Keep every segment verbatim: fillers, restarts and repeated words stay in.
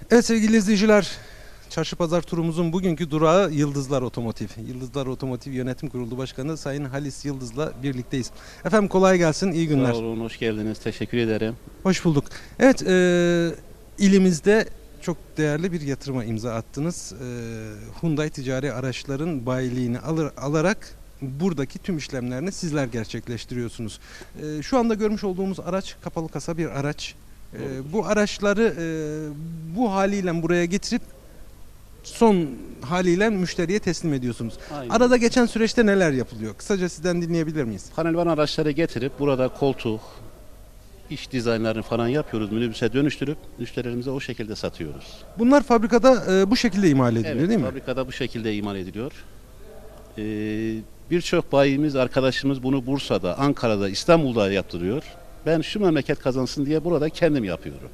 Evet sevgili izleyiciler, Çarşı Pazar turumuzun bugünkü durağı Yıldızlar Otomotiv. Yıldızlar Otomotiv Yönetim Kurulu Başkanı Sayın Halis Yıldız'la birlikteyiz. Efendim kolay gelsin, iyi günler. Sağ olun, hoş geldiniz. Teşekkür ederim. Hoş bulduk. Evet, e, ilimizde çok değerli bir yatırıma imza attınız. E, Hyundai ticari araçların bayiliğini alır, alarak buradaki tüm işlemlerini sizler gerçekleştiriyorsunuz. E, şu anda görmüş olduğumuz araç kapalı kasa bir araç. E, bu araçları e, bu haliyle buraya getirip son haliyle müşteriye teslim ediyorsunuz. Aynen. Arada geçen süreçte neler yapılıyor? Kısaca sizden dinleyebilir miyiz? Panelvan araçları getirip burada koltuk, iç dizaynlarını falan yapıyoruz. Minibüse dönüştürüp müşterilerimize o şekilde satıyoruz. Bunlar fabrikada e, bu şekilde imal ediliyor Evet, değil mi? fabrikada bu şekilde imal ediliyor. Ee, Birçok bayimiz, arkadaşımız bunu Bursa'da, Ankara'da, İstanbul'da yaptırıyor. Ben şu memleket kazansın diye burada kendim yapıyorum.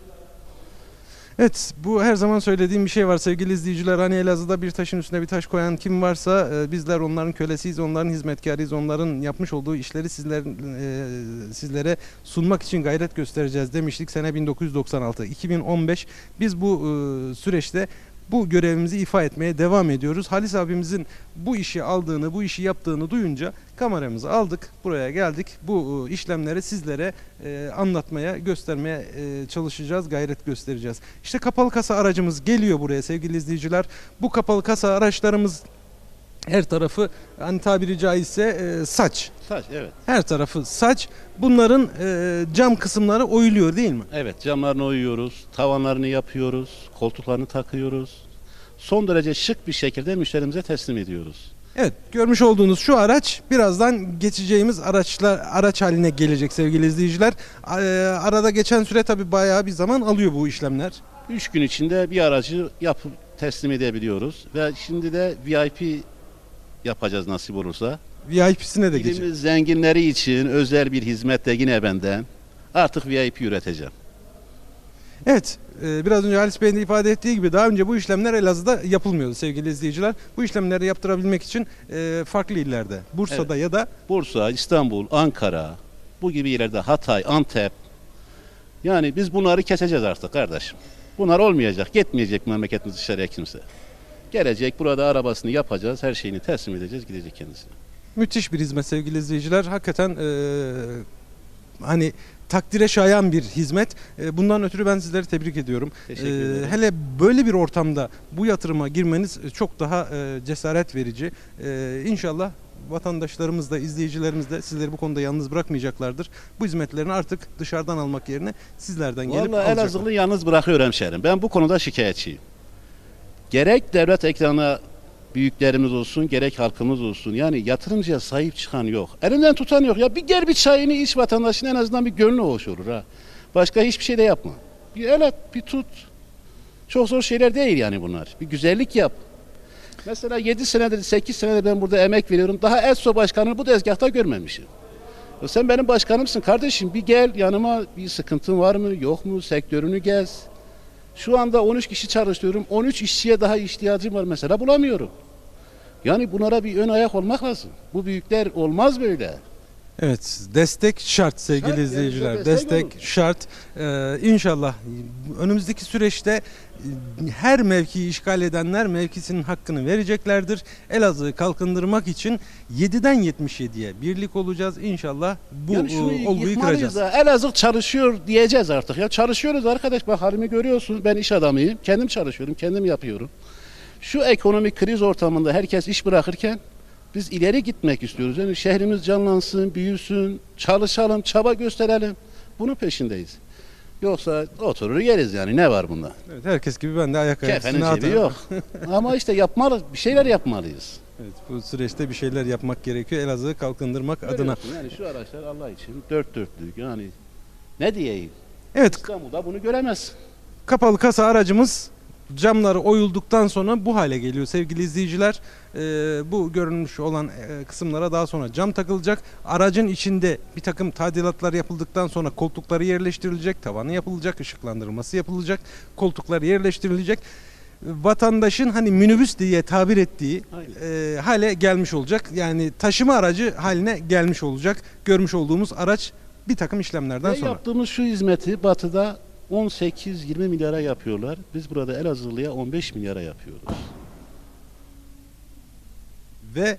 Evet, bu her zaman söylediğim bir şey var sevgili izleyiciler. Hani Elazığ'da bir taşın üstüne bir taş koyan kim varsa e, bizler onların kölesiyiz, onların hizmetkarıyız, onların yapmış olduğu işleri sizler, e, sizlere sunmak için gayret göstereceğiz demiştik sene bin dokuz yüz doksan altı. iki bin on beş biz bu e, süreçte bu görevimizi ifa etmeye devam ediyoruz. Halis abimizin bu işi aldığını, bu işi yaptığını duyunca kameramızı aldık, buraya geldik. Bu e, işlemleri sizlere e, anlatmaya, göstermeye e, çalışacağız, gayret göstereceğiz. İşte kapalı kasa aracımız geliyor buraya sevgili izleyiciler. Bu kapalı kasa araçlarımız her tarafı hani tabiri caizse e, saç. Saç, evet. Her tarafı saç. Bunların e, cam kısımları oyuluyor değil mi? Evet, camlarını oyuyoruz, tavanlarını yapıyoruz, koltuklarını takıyoruz. Son derece şık bir şekilde müşterimize teslim ediyoruz. Evet, görmüş olduğunuz şu araç birazdan geçeceğimiz araçlar araç haline gelecek sevgili izleyiciler. A- e, Arada geçen süre tabii bayağı bir zaman alıyor bu işlemler. Üç gün içinde bir aracı yapıp teslim edebiliyoruz. Ve şimdi de V I P yapacağız nasip olursa. V I P'sine de geçecek. İlimiz zenginleri için özel bir hizmet de yine benden. Artık V I P üreteceğim. Evet, e, biraz önce Halis Bey'in de ifade ettiği gibi daha önce bu işlemler Elazığ'da yapılmıyordu sevgili izleyiciler. Bu işlemleri yaptırabilmek için e, farklı illerde, Bursa'da ya da Bursa, İstanbul, Ankara, bu gibi yerlerde Hatay, Antep. Yani biz bunları keseceğiz artık kardeşim. Bunlar olmayacak, gitmeyecek memleketimiz dışarıya kimse. Gelecek, burada arabasını yapacağız, her şeyini teslim edeceğiz, gidecek kendisine. müthiş bir hizmet sevgili izleyiciler. Hakikaten e, hani takdire şayan bir hizmet. E, bundan ötürü ben sizleri tebrik ediyorum. Teşekkür E, ederim. hele böyle bir ortamda bu yatırıma girmeniz çok daha e, cesaret verici. E, İnşallah vatandaşlarımız da izleyicilerimiz de sizleri bu konuda yalnız bırakmayacaklardır. Bu hizmetlerini artık dışarıdan almak yerine sizlerden gelip Vallahi alacaklar. Elazığlı yalnız bırakıyor hemşerim. Ben bu konuda şikayetçiyim. Gerek devlet ekranına büyüklerimiz olsun, gerek halkımız olsun. Yani yatırımcıya sahip çıkan yok. Elinden tutan yok. Ya bir gel bir çayını iç, vatandaşın en azından bir gönlü hoş olur ha. Başka hiçbir şey de yapma. Bir el at, bir tut. Çok zor şeyler değil yani bunlar. Bir güzellik yap. Mesela yedi senedir, sekiz senedir ben burada emek veriyorum. Daha ESSO başkanını bu tezgahta görmemişim. Ya sen benim başkanımsın kardeşim. Bir gel yanıma, bir sıkıntın var mı, yok mu? Sektörünü gez. Şu anda on üç kişi çalıştırıyorum. on üç işçiye daha ihtiyacım var mesela, bulamıyorum. Yani bunlara bir ön ayak olmak lazım. Bu büyükler olmaz böyle. Evet, destek şart sevgili Şart, yani izleyiciler. bize destek Destek olur. şart. Ee, İnşallah önümüzdeki süreçte e, her mevkiyi işgal edenler mevkisinin hakkını vereceklerdir. Elazığ'ı kalkındırmak için yediden yetmiş yediye birlik olacağız. İnşallah bu Yani şunu e, olguyu yıkmalıyız kıracağız. da, Elazığ çalışıyor diyeceğiz artık. Ya çalışıyoruz arkadaş, bak halimi görüyorsun. Ben iş adamıyım. Kendim çalışıyorum, kendim yapıyorum. Şu ekonomik kriz ortamında herkes iş bırakırken biz ileri gitmek istiyoruz. Yani şehrimiz canlansın, büyüsün, çalışalım, çaba gösterelim. Bunun peşindeyiz. Yoksa oturur yeriz yani, ne var bunda? Evet, herkes gibi ben de ayak Kefenin ayaklarına cebi yok. Ama işte yapmalı, bir şeyler yapmalıyız. Evet, bu süreçte bir şeyler yapmak gerekiyor Elazığ'ı kalkındırmak adına. Görüyorsun yani şu araçlar Allah için dört dörtlük yani, ne diyeyim? Evet, İstanbul'da bunu göremez. kapalı kasa aracımız camları oyulduktan sonra bu hale geliyor sevgili izleyiciler. Ee, bu görünmüş olan e, kısımlara daha sonra cam takılacak. Aracın içinde bir takım tadilatlar yapıldıktan sonra koltukları yerleştirilecek, tavanı yapılacak, ışıklandırılması yapılacak, koltuklar yerleştirilecek. Vatandaşın hani minibüs diye tabir ettiği e, hale gelmiş olacak. Yani taşıma aracı haline gelmiş olacak. Görmüş olduğumuz araç bir takım işlemlerden Ve sonra. yaptığımız şu hizmeti Batı'da on sekiz yirmi milyara yapıyorlar. Biz burada Elazığlı'ya on beş milyara yapıyoruz. Ve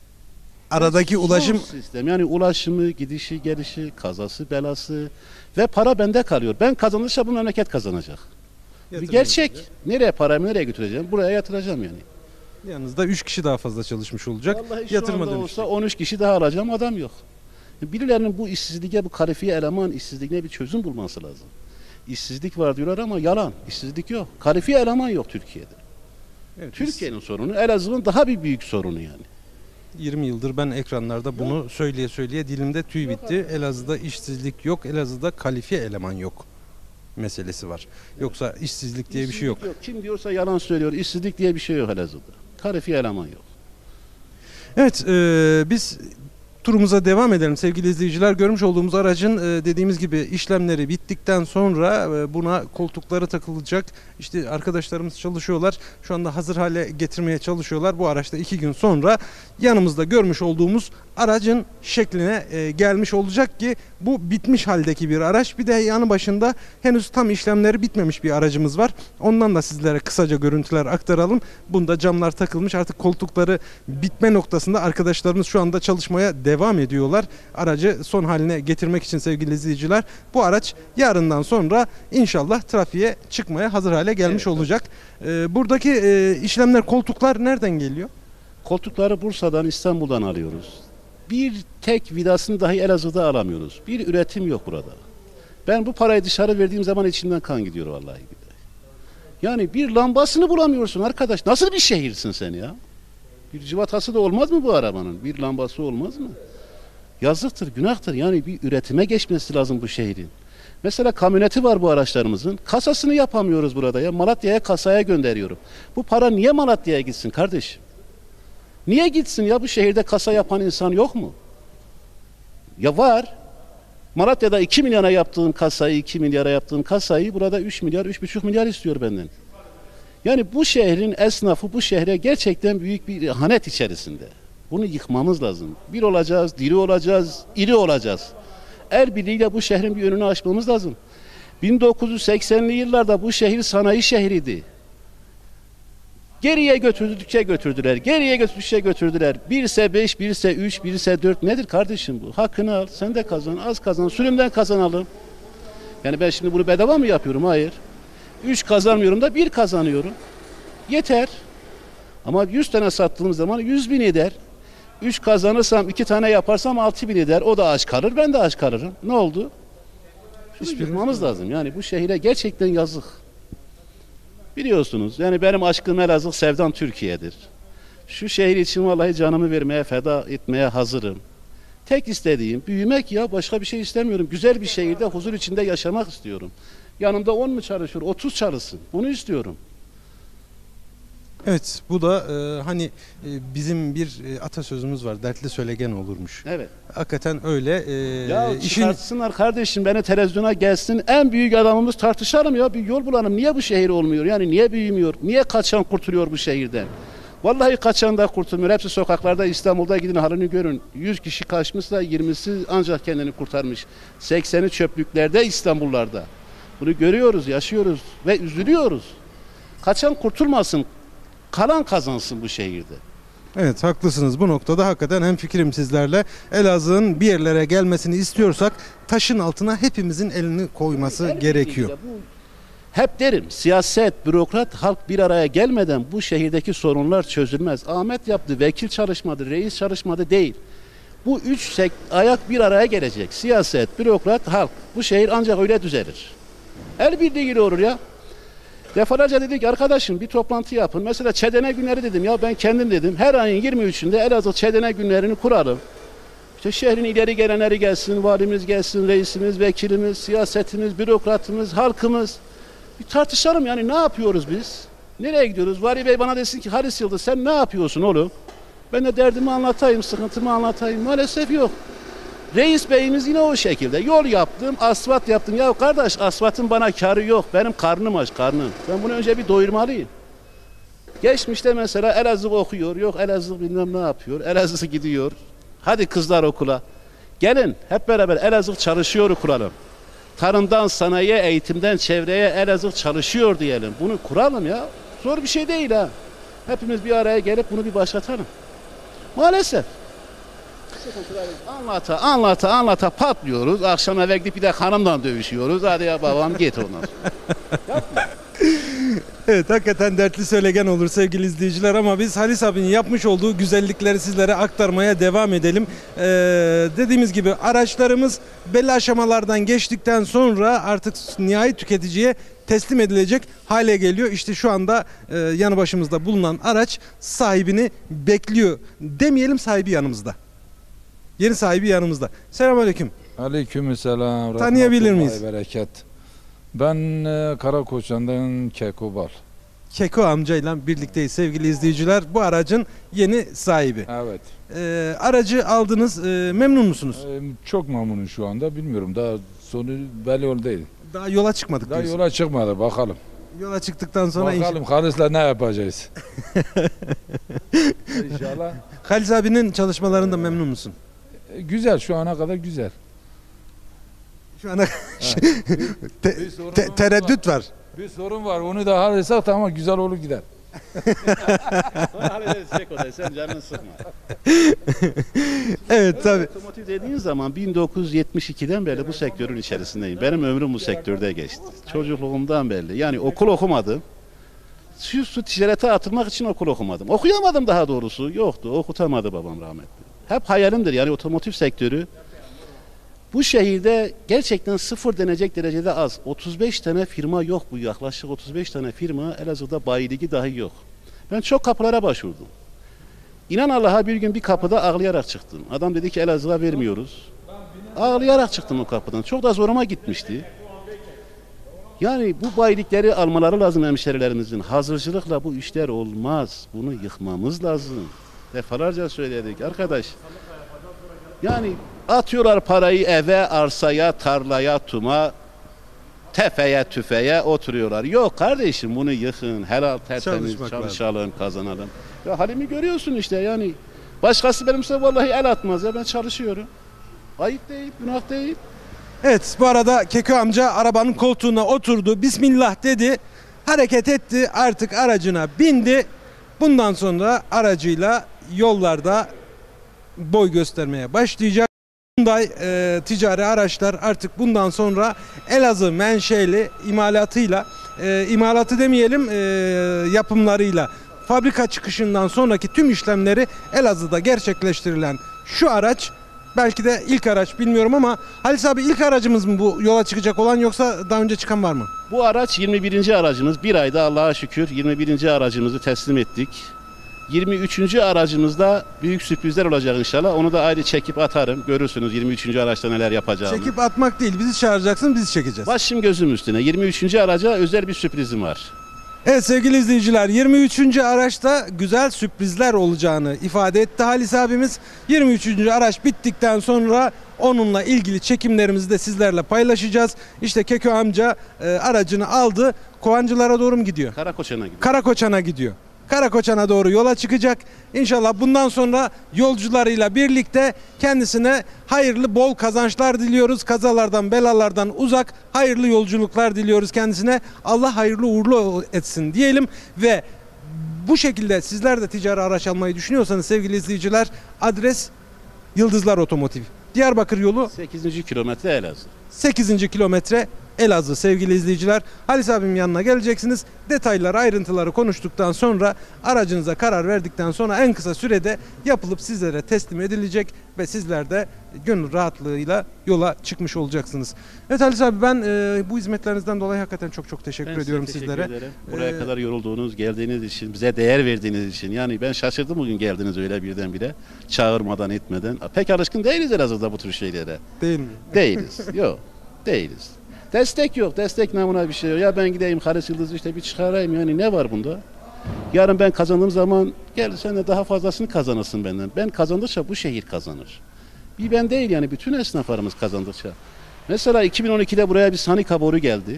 aradaki Zor ulaşım sistem. Yani ulaşımı, gidişi, gelişi, kazası, belası ve para bende kalıyor. Ben kazanırsa bu memleket kazanacak. Bir yatırım gerçek. yapacak. Nereye paramı nereye götüreceğim? Buraya yatıracağım yani. Yanınızda üç kişi daha fazla çalışmış olacak. Vallahi şu Yatırıma anda dönüşecek. olsa on üç kişi daha alacağım, adam yok. Birilerinin bu işsizliğe, bu kalifiye eleman işsizliğine bir çözüm bulması lazım. İşsizlik var diyorlar ama yalan. İşsizlik yok. Kalifiye eleman yok Türkiye'de. Evet, Türkiye'nin sorunu, Elazığ'ın daha bir büyük sorunu yani. yirmi yıldır ben ekranlarda bunu söyleye söyleye dilimde tüy bitti. Elazığ'da işsizlik yok, Elazığ'da kalifiye eleman yok meselesi var. Yoksa işsizlik diye bir şey yok. İşsizlik Kim diyorsa yalan söylüyor. İşsizlik diye bir şey yok Elazığ'da. Kalifiye eleman yok. Evet, e, biz turumuza devam edelim sevgili izleyiciler. Görmüş olduğumuz aracın e, dediğimiz gibi işlemleri bittikten sonra e, buna koltukları takılacak. İşte arkadaşlarımız çalışıyorlar. Şu anda hazır hale getirmeye çalışıyorlar. Bu araçta iki gün sonra yanımızda görmüş olduğumuz aracın şekline e, gelmiş olacak ki bu bitmiş haldeki bir araç. Bir de yanı başında henüz tam işlemleri bitmemiş bir aracımız var. Ondan da sizlere kısaca görüntüler aktaralım. Bunda camlar takılmış. Artık koltukları bitme noktasında arkadaşlarımız şu anda çalışmaya devam ediyorlar. Aracı son haline getirmek için sevgili izleyiciler. Bu araç yarından sonra inşallah trafiğe çıkmaya hazır hale gelmiş Evet, olacak. E, buradaki e, işlemler, koltuklar nereden geliyor? Koltukları Bursa'dan, İstanbul'dan alıyoruz. Bir tek vidasını dahi Elazığ'da alamıyoruz. Bir üretim yok burada. Ben bu parayı dışarı verdiğim zaman içimden kan gidiyor vallahi billahi. Yani bir lambasını bulamıyorsun arkadaş. Nasıl bir şehirsin sen ya? Bir civatası da olmaz mı bu arabanın? Bir lambası olmaz mı? Yazıktır, günahtır. Yani bir üretime geçmesi lazım bu şehrin. Mesela kamyoneti var bu araçlarımızın. Kasasını yapamıyoruz burada ya. Malatya'ya kasaya gönderiyorum. Bu para niye Malatya'ya gitsin kardeşim? Niye gitsin ya, bu şehirde kasa yapan insan yok mu? Ya var. Malatya'da iki milyara yaptığım kasayı, iki milyara yaptığım kasayı burada üç milyar, üç buçuk milyar istiyor benden. Yani bu şehrin esnafı bu şehre gerçekten büyük bir ihanet içerisinde. Bunu yıkmamız lazım. Bir olacağız, diri olacağız, iri olacağız. El birliğiyle bu şehrin bir önünü açmamız lazım. bin dokuz yüz seksenli yıllarda bu şehir sanayi şehriydi. Geriye götürdükçe götürdüler. Geriye götürdükçe götürdüler. Birse beş, birse üç, birse dört. Nedir kardeşim bu? Hakkını al. Sen de kazan. Az kazan. Sürümden kazanalım. Yani ben şimdi bunu bedava mı yapıyorum? Hayır. Üç kazanmıyorum da bir kazanıyorum. Yeter. Ama yüz tane sattığım zaman yüz bin eder. Üç kazanırsam, iki tane yaparsam altı bin eder. O da aç kalır. Ben de aç kalırım. Ne oldu? Şunu yıkmamız lazım. Yani bu şehire gerçekten yazık. Biliyorsunuz yani benim aşkım Elazığ, sevdam Türkiye'dir. Şu şehir için vallahi canımı vermeye, feda etmeye hazırım. Tek istediğim büyümek ya, başka bir şey istemiyorum. Güzel bir şehirde huzur içinde yaşamak istiyorum. Yanımda on mu çalışıyor, otuz çalışsın. Bunu istiyorum. Evet, bu da e, hani e, bizim bir e, atasözümüz var. Dertli söylegen olurmuş. Evet. Hakikaten öyle. E, Ya işin çıkartsınlar kardeşim, beni televizyona gelsin. En büyük adamımız, tartışalım ya, bir yol bulalım. Niye bu şehir olmuyor? Yani niye büyümüyor? Niye kaçan kurtuluyor bu şehirden? Vallahi kaçan da kurtulmuyor. Hepsi sokaklarda, İstanbul'da gidin halini görün. yüz kişi kaçmışsa yirmisi ancak kendini kurtarmış. sekseni çöplüklerde, İstanbullarda. Bunu görüyoruz, yaşıyoruz ve üzülüyoruz. Kaçan kurtulmasın. Kalan kazansın bu şehirde. Evet, haklısınız. Bu noktada hakikaten hemfikirim sizlerle. Elazığ'ın bir yerlere gelmesini istiyorsak taşın altına hepimizin elini koyması Her gerekiyor. biriyle bu- Hep derim, siyaset, bürokrat, halk bir araya gelmeden bu şehirdeki sorunlar çözülmez. Ahmet yaptı, vekil çalışmadı, reis çalışmadı değil. Bu üç sek ayak bir araya gelecek. Siyaset, bürokrat, halk. Bu şehir ancak öyle düzelir. El birliğiyle olur ya. Defalarca dedik arkadaşım bir toplantı yapın. Mesela Çedene günleri dedim ya, ben kendim dedim. Her ayın yirmi üçünde Elazığ Çedene günlerini kuralım. İşte şehrin ileri gelenleri gelsin, valimiz gelsin, reisimiz, vekilimiz, siyasetimiz, bürokratımız, halkımız. Bir tartışalım yani, ne yapıyoruz biz? Nereye gidiyoruz? Vali Bey bana desin ki Halis Yıldız sen ne yapıyorsun oğlum? Ben de derdimi anlatayım, sıkıntımı anlatayım. Maalesef yok. Reis beyimiz yine o şekilde. Yol yaptım, asfalt yaptım. Ya kardeş, asfaltın bana karı yok. Benim karnım aç, karnım. Ben bunu önce bir doyurmalıyım. Geçmişte mesela Elazığ okuyor. Yok Elazığ bilmem ne yapıyor. Elazığ gidiyor. Hadi kızlar okula. Gelin hep beraber Elazığ çalışıyor kuralım. tarımdan sanayiye, eğitimden çevreye Elazığ çalışıyor diyelim. Bunu kuralım ya. Zor bir şey değil ha. Hepimiz bir araya gelip bunu bir başlatalım. Maalesef. Anlata anlata anlata patlıyoruz. Akşam eve gidip bir de hanımla dövüşüyoruz. Hadi ya babam git ondan sonra. Evet, hakikaten dertli söylegen olur sevgili izleyiciler, ama biz Halis abinin yapmış olduğu güzellikleri sizlere aktarmaya devam edelim. Ee, dediğimiz gibi araçlarımız belli aşamalardan geçtikten sonra artık nihai tüketiciye teslim edilecek hale geliyor. İşte şu anda e, yanı başımızda bulunan araç sahibini bekliyor. Demeyelim, sahibi yanımızda. Yeni sahibi yanımızda. Selamünaleyküm. Aleykümselam. Tanıyabilir miyiz? rahmetullahi, Bereket. Ben e, Karakoçan'dan Kekubal. Keko amcayla birlikteyiz sevgili izleyiciler. Bu aracın yeni sahibi. Evet. Ee, aracı aldınız. Ee, memnun musunuz? E, çok memnunum şu anda. Bilmiyorum, daha sonu belli ol değil. Daha yola çıkmadık Daha diyorsun. yola çıkmadı, bakalım. Yola çıktıktan sonra Bakalım Halis'le ne yapacağız? İnşallah. Halis abinin çalışmalarında memnun musun? E, güzel, şu ana kadar güzel. Şu ana te- Bir sorun te- var. tereddüt var. Bir sorun var, onu da halletsek tamam, güzel olur gider. Sen canını sıkma. Evet tabii. Otomotiv dediğin zaman bin dokuz yüz yetmiş ikiden beri bu sektörün içerisindeyim. Benim ömrüm bu sektörde geçti. Çocukluğumdan belli. Yani okul okumadım. Şu su ticarete atılmak için okul okumadım. Okuyamadım daha doğrusu. Yoktu. Okutamadı babam rahmetli. Hep hayalimdir. Yani otomotiv sektörü bu şehirde gerçekten sıfır denecek derecede az. otuz beş tane firma yok bu. Yaklaşık otuz beş tane firma. Elazığ'da bayiligi dahi yok. Ben çok kapılara başvurdum. İnan Allah'a bir gün bir kapıda ağlayarak çıktım. Adam dedi ki Elazığ'a vermiyoruz. Ağlayarak çıktım o kapıdan. Çok da zoruma gitmişti. Yani bu bayilikleri almaları lazım hemşerilerimizin. Hazırcılıkla bu işler olmaz. Bunu yıkmamız lazım. Defalarca söyledik arkadaş. Yani atıyorlar parayı eve, arsaya, tarlaya, tuma, tefeye, tüfeye oturuyorlar. Yok kardeşim, bunu yıkın. Helal, tertemiz, Çalışmak çalışalım, kazanalım. Ya halimi görüyorsun işte yani. Başkası benimse vallahi el atmaz ya, ben çalışıyorum. Ayıp değil, günah değil. Evet, bu arada Keko amca arabanın koltuğuna oturdu. Bismillah dedi. Hareket etti. Artık aracına bindi. Bundan sonra aracıyla yollarda boy göstermeye başlayacak. Hyundai e, ticari araçlar artık bundan sonra Elazığ menşeli imalatıyla, e, imalatı demeyelim, e, yapımlarıyla, fabrika çıkışından sonraki tüm işlemleri Elazığ'da gerçekleştirilen şu araç, belki de ilk araç, bilmiyorum ama Halis abi, ilk aracımız mı bu yola çıkacak olan, yoksa daha önce çıkan var mı? Bu araç yirmi birinci aracımız. Bir ayda Allah'a şükür yirmi birinci aracımızı teslim ettik. yirmi üçüncü aracımızda büyük sürprizler olacak inşallah. Onu da ayrı çekip atarım. Görürsünüz yirmi üçüncü araçta neler yapacağımı. Çekip atmak değil, bizi çağıracaksın, biz çekeceğiz. Başım gözüm üstüne. yirmi üçüncü araca özel bir sürprizim var. Evet sevgili izleyiciler, yirmi üçüncü araçta güzel sürprizler olacağını ifade etti Halis abimiz. yirmi üçüncü araç bittikten sonra onunla ilgili çekimlerimizi de sizlerle paylaşacağız. İşte Keko amca e, aracını aldı. Kovancılara doğru mu gidiyor? Karakoçan'a gidiyor. Karakoçan'a gidiyor. Karakoçan'a doğru yola çıkacak. İnşallah bundan sonra yolcularıyla birlikte kendisine hayırlı, bol kazançlar diliyoruz. Kazalardan, belalardan uzak, hayırlı yolculuklar diliyoruz kendisine. Allah hayırlı uğurlu etsin diyelim ve bu şekilde sizler de ticari araç almayı düşünüyorsanız sevgili izleyiciler, adres Yıldızlar Otomotiv. Diyarbakır yolu sekizinci kilometre Elazığ. sekizinci kilometre Elazığ sevgili izleyiciler. Halis abim yanına geleceksiniz. Detayları, ayrıntıları konuştuktan sonra, aracınıza karar verdikten sonra en kısa sürede yapılıp sizlere teslim edilecek ve sizler de gönül rahatlığıyla yola çıkmış olacaksınız. Evet Halis abi, ben e, bu hizmetlerinizden dolayı hakikaten çok çok teşekkür Ben size ediyorum teşekkür sizlere. ederim. Buraya Ee, kadar yorulduğunuz, geldiğiniz için, bize değer verdiğiniz için. Yani ben şaşırdım bugün geldiniz öyle birdenbire. Çağırmadan, etmeden. Pek alışkın değiliz Elazığ'da bu tür şeylere. Değil mi? Değiliz. Yok. Değiliz. Destek yok. Destek namına bir şey yok. Ya ben gideyim Halis Yıldız'ı işte bir çıkarayım. Yani ne var bunda? Yarın ben kazandığım zaman gel sen de daha fazlasını kazanırsın benden. Ben kazandıkça bu şehir kazanır. Bir ben değil yani, bütün esnaflarımız kazandıkça. Mesela iki bin on ikide buraya bir Sanika boru geldi.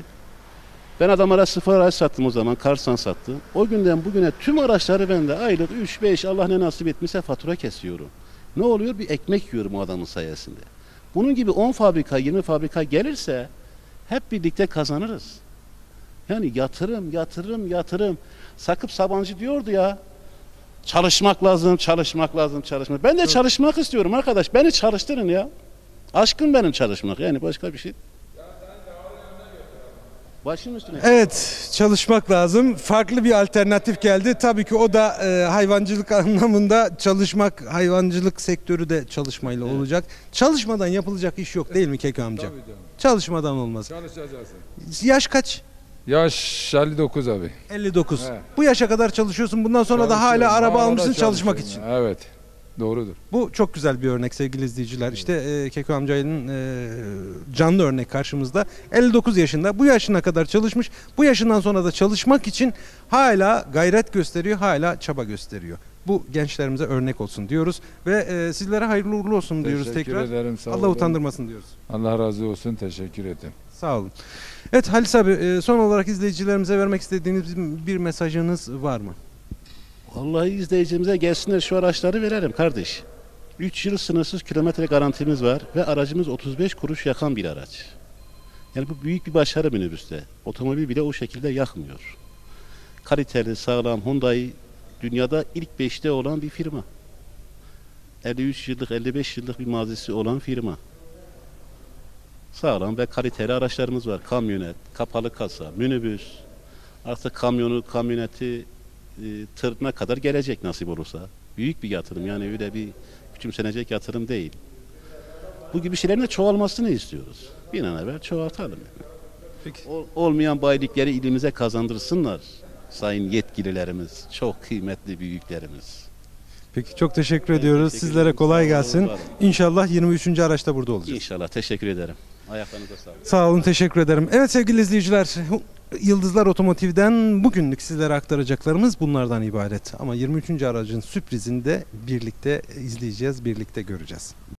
Ben adamlara sıfır araç sattım o zaman. Karsan sattım. O günden bugüne tüm araçları bende aylık üç beş, Allah ne nasip etmişse fatura kesiyorum. Ne oluyor? Bir ekmek yiyorum o adamın sayesinde. Bunun gibi on fabrika, yirmi fabrika gelirse Hep birlikte kazanırız. Yani yatırım, yatırım, yatırım. Sakıp Sabancı diyordu ya. Çalışmak lazım, çalışmak lazım, çalışmak. Ben de Evet. çalışmak istiyorum arkadaş. Beni çalıştırın ya. Aşkım benim çalışmak. Yani başka bir şey. Başım üstüne. Evet, çalışmak lazım. Farklı bir alternatif geldi. Tabii ki o da e, hayvancılık anlamında çalışmak, hayvancılık sektörü de çalışmayla Evet. olacak. Çalışmadan yapılacak iş yok değil mi Keko amca? Tabii canım. Çalışmadan olmaz. Çalışacaksın. Yaş kaç? Yaş elli dokuz abi. elli dokuz. He. Bu yaşa kadar çalışıyorsun. Bundan sonra da hala Çalışıyorum. araba Hala almışsın çalışmak için. çalışıyorum. Evet. Doğrudur. Bu çok güzel bir örnek sevgili izleyiciler. İşte e, Keko amcanın e, canlı örnek karşımızda. elli dokuz yaşında, bu yaşına kadar çalışmış. Bu yaşından sonra da çalışmak için hala gayret gösteriyor, hala çaba gösteriyor. Bu gençlerimize örnek olsun diyoruz ve e, sizlere hayırlı uğurlu olsun diyoruz Teşekkür tekrar. ederim. Sağ Allah olun. utandırmasın diyoruz. Allah razı olsun. Teşekkür ederim. Sağ olun. Evet Halis abi, e, son olarak izleyicilerimize vermek istediğiniz bir mesajınız var mı? Vallahi izleyicimize gelsinler şu araçları verelim kardeş. üç yıl sınırsız kilometre garantimiz var ve aracımız otuz beş kuruş yakan bir araç. Yani bu büyük bir başarı minibüste. Otomobil bile o şekilde yakmıyor. Kaliteli, sağlam Hyundai dünyada ilk beşte olan bir firma. elli üç yıllık, elli beş yıllık bir mazisi olan firma. Sağlam ve kaliteli araçlarımız var. Kamyonet, kapalı kasa, minibüs. Artık kamyonu, kamyoneti e, tırına kadar gelecek nasip olursa. Büyük bir yatırım, yani öyle bir küçümsenecek yatırım değil. Bu gibi şeylerin de çoğalmasını istiyoruz. Bir an evvel çoğaltalım. Peki. Ol- olmayan bayilikleri ilimize kazandırsınlar sayın yetkililerimiz, çok kıymetli büyüklerimiz. Peki çok teşekkür Ben ediyoruz. teşekkür Sizlere ederim. kolay Sağ olun, gelsin. var olun. İnşallah yirmi üçüncü araçta burada olacağız. İnşallah, teşekkür ederim. Ayaklarınıza sağlık. Sağ olun, teşekkür ederim. Evet sevgili izleyiciler, Yıldızlar Otomotiv'den bugünlük sizlere aktaracaklarımız bunlardan ibaret. Ama yirmi üçüncü aracın sürprizini de birlikte izleyeceğiz, birlikte göreceğiz.